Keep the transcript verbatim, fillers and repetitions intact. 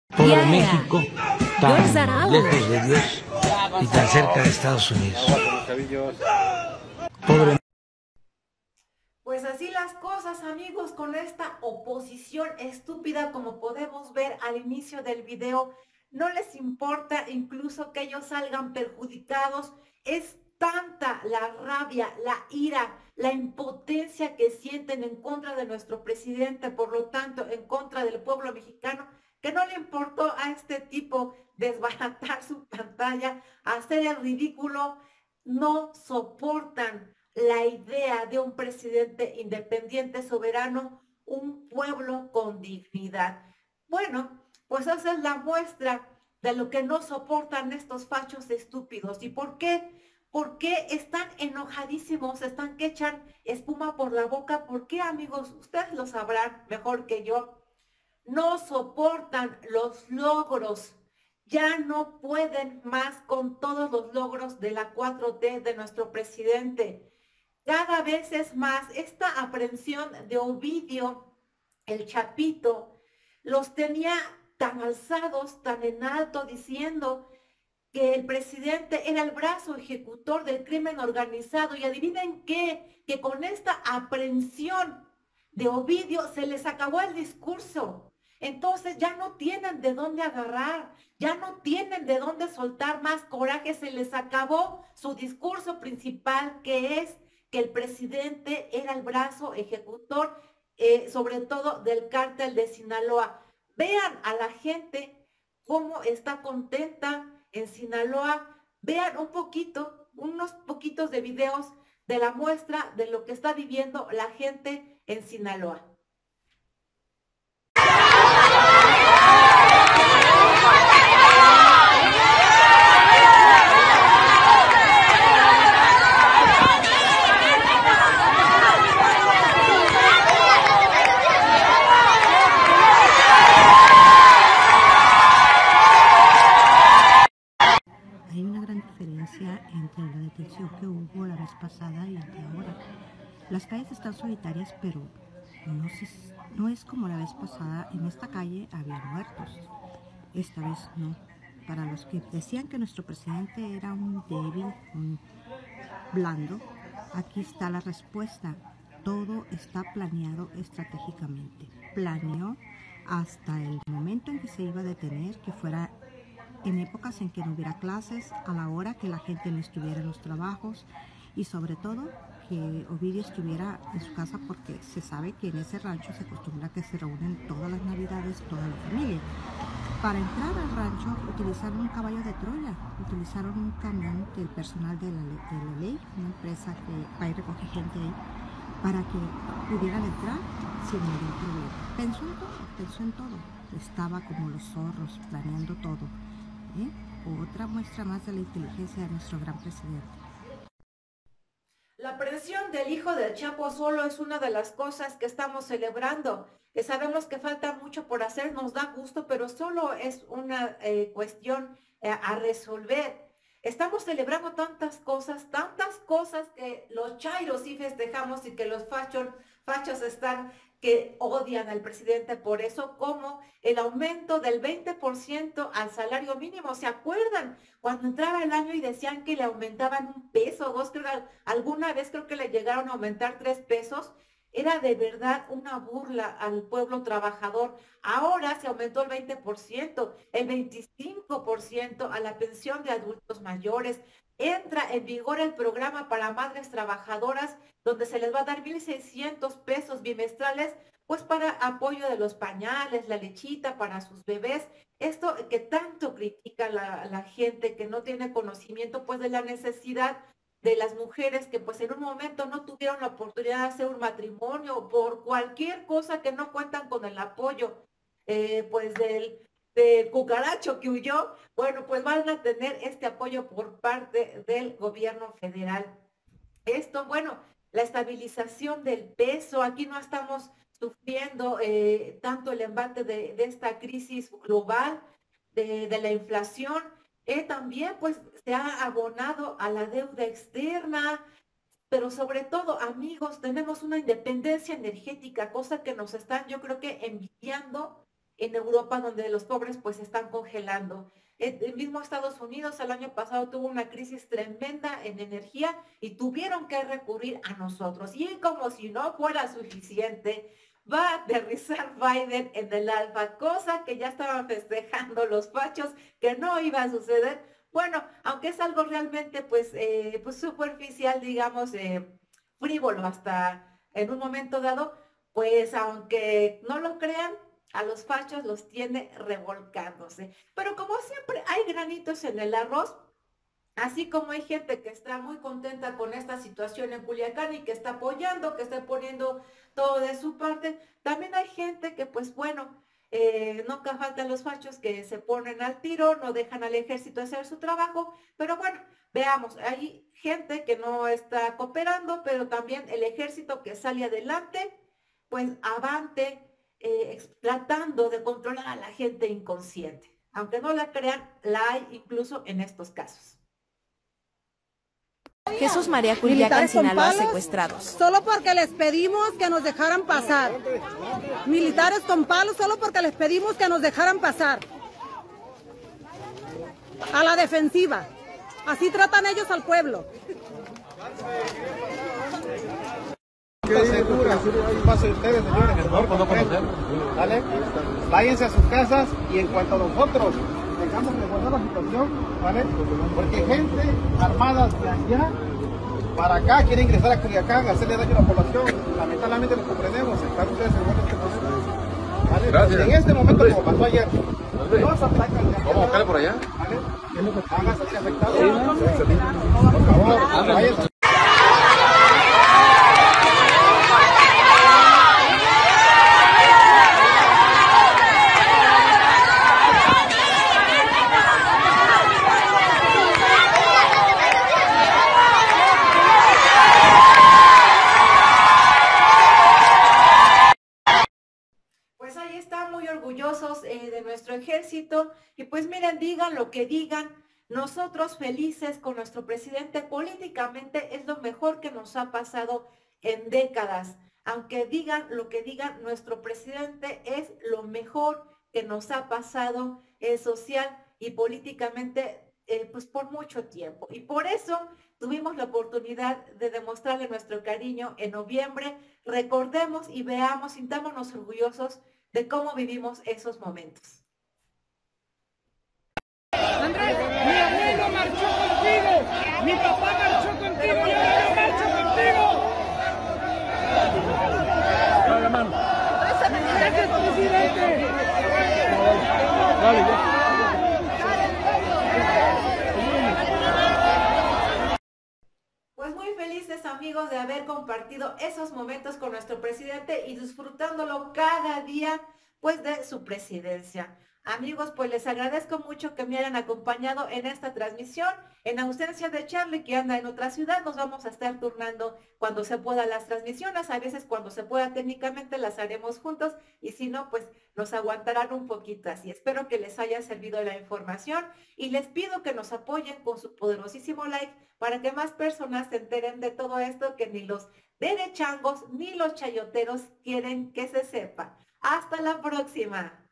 Pobre Yeah. México, Yours tan are out. lejos de Dios y tan cerca de Estados Unidos. Pobre. Pues así las cosas, amigos, con esta oposición estúpida, como podemos ver al inicio del video, no les importa incluso que ellos salgan perjudicados. Es tanta la rabia, la ira, la impotencia que sienten en contra de nuestro presidente, por lo tanto, en contra del pueblo mexicano, que no le importó a este tipo desbaratar su pantalla, hacer el ridículo. No soportan la idea de un presidente independiente, soberano, un pueblo con dignidad. Bueno, pues esa es la muestra de lo que no soportan estos fachos estúpidos. ¿Y por qué? ¿Por qué están enojadísimos? Están que echan espuma por la boca. ¿Por qué, amigos? Ustedes lo sabrán mejor que yo. No soportan los logros. Ya no pueden más con todos los logros de la cuatro T de nuestro presidente. Cada vez es más esta aprehensión de Ovidio, el Chapito, los tenía tan alzados, tan en alto, diciendo que el presidente era el brazo ejecutor del crimen organizado. Y adivinen qué, que con esta aprehensión de Ovidio se les acabó el discurso. Entonces ya no tienen de dónde agarrar, ya no tienen de dónde soltar más coraje, se les acabó su discurso principal, que es que el presidente era el brazo ejecutor, eh, sobre todo del cártel de Sinaloa. Vean a la gente cómo está contenta en Sinaloa. Vean un poquito, unos poquitos de videos de la muestra de lo que está viviendo la gente en Sinaloa. Hay una gran diferencia entre la detención que hubo la vez pasada y la de ahora. Las calles están solitarias, pero no, se, no es como la vez pasada. En esta calle había muertos. Esta vez no. Para los que decían que nuestro presidente era un débil, un blando, aquí está la respuesta. Todo está planeado estratégicamente. Planeó hasta el momento en que se iba a detener, que fuera en épocas en que no hubiera clases, a la hora que la gente no estuviera en los trabajos, y sobre todo que Ovidio estuviera en su casa, porque se sabe que en ese rancho se acostumbra que se reúnen todas las navidades, toda la familia. Para entrar al rancho utilizaron un caballo de Troya, utilizaron un camión del personal de la, de la ley, una empresa que va y recoge gente ahí, para que pudieran entrar sin ningún problema. Pensó en todo, pensó en todo. Estaba como los zorros, planeando todo. ¿Eh? Otra muestra más de la inteligencia de nuestro gran presidente. La aprehensión del hijo del Chapo solo es una de las cosas que estamos celebrando, que sabemos que falta mucho por hacer, nos da gusto, pero solo es una eh, cuestión eh, a resolver. Estamos celebrando tantas cosas, tantas cosas que los chairos sí festejamos y que los fachos, fachos están que odian al presidente por eso, como el aumento del veinte por ciento al salario mínimo. ¿Se acuerdan cuando entraba el año y decían que le aumentaban un peso, dos, creo, alguna vez creo que le llegaron a aumentar tres pesos? Era de verdad una burla al pueblo trabajador. Ahora se aumentó el veinte por ciento, el veinticinco por ciento a la pensión de adultos mayores. Entra en vigor el programa para madres trabajadoras, donde se les va a dar mil seiscientos pesos bimestrales, pues para apoyo de los pañales, la lechita para sus bebés. Esto que tanto critica la, la gente que no tiene conocimiento, pues de la necesidad de las mujeres que pues en un momento no tuvieron la oportunidad de hacer un matrimonio por cualquier cosa, que no cuentan con el apoyo eh, pues del, del cucaracho que huyó. Bueno, pues van a tener este apoyo por parte del gobierno federal. Esto, bueno, la estabilización del peso, aquí no estamos sufriendo eh, tanto el embate de, de esta crisis global, de, de la inflación. Eh, también pues se ha abonado a la deuda externa, pero sobre todo, amigos, tenemos una independencia energética, cosa que nos están, yo creo que envidiando en Europa, donde los pobres pues están congelando. El mismo Estados Unidos el año pasado tuvo una crisis tremenda en energía y tuvieron que recurrir a nosotros. Y como si no fuera suficiente, va a aterrizar Biden en el ALFA, cosa que ya estaban festejando los fachos, que no iba a suceder. Bueno, aunque es algo realmente pues, eh, pues superficial, digamos, eh, frívolo hasta en un momento dado, pues aunque no lo crean, a los fachos los tiene revolcándose. Pero como siempre hay granitos en el arroz, así como hay gente que está muy contenta con esta situación en Culiacán y que está apoyando, que está poniendo todo de su parte, también hay gente que pues bueno, eh, nunca faltan los fachos que se ponen al tiro, no dejan al ejército hacer su trabajo, pero bueno, veamos, hay gente que no está cooperando, pero también el ejército que sale adelante, pues avante, eh, tratando de controlar a la gente inconsciente. Aunque no la crean, la hay incluso en estos casos. Jesús María Culiacán, Sinaloa, secuestrados. Solo porque les pedimos que nos dejaran pasar. Militares con palos solo porque les pedimos que nos dejaran pasar. A la defensiva. Así tratan ellos al pueblo. Segura, pase ustedes, señores, por no conocer. ¿Vale? Váyanse a sus casas y en cuanto a nosotros tengamos que guardar la situación, ¿vale? Porque gente armada de allá para acá quiere ingresar a Culiacán, hacerle daño a la población. Lamentablemente lo comprendemos, están ustedes en buenos tiempos. ¿Vale? Gracias. En este momento, como pasó ayer, nos atacan. ¿Vamos a buscarle por allá? ¿Vale? Van a salir afectados. Por favor, váyanse. Orgullosos eh, de nuestro ejército y pues miren, digan lo que digan, nosotros felices con nuestro presidente. Políticamente es lo mejor que nos ha pasado en décadas, aunque digan lo que digan, nuestro presidente es lo mejor que nos ha pasado eh, social y políticamente eh, pues por mucho tiempo, y por eso tuvimos la oportunidad de demostrarle nuestro cariño en noviembre. Recordemos y veamos, sintámonos orgullosos de cómo vivimos esos momentos. Andrés, mi abuelo marchó contigo, mi papá marchó contigo, yo también marcho contigo. Dale, mano. Gracias, presidente. Dale, ya. Pues muy felices, amigos, de haber compartido esos momentos con nuestro presidente y disfrutándolo cada día pues de su presidencia. Amigos, pues les agradezco mucho que me hayan acompañado en esta transmisión. En ausencia de Charlie, que anda en otra ciudad, nos vamos a estar turnando cuando se pueda las transmisiones. A veces cuando se pueda técnicamente las haremos juntos y si no, pues nos aguantarán un poquito así. Espero que les haya servido la información y les pido que nos apoyen con su poderosísimo like para que más personas se enteren de todo esto que ni los derechangos ni los chayoteros quieren que se sepa. Hasta la próxima.